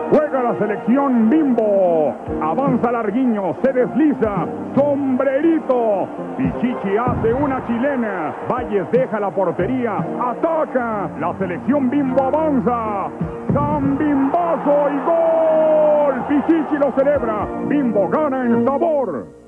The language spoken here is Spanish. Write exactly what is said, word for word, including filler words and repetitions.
Juega la selección Bimbo. Avanza Larguiño, se desliza. Sombrerito. Pichichi hace una chilena. Valles deja la portería. Ataca. La selección Bimbo avanza. San Bimbazo y gol. Pichichi lo celebra. Bimbo gana en sabor.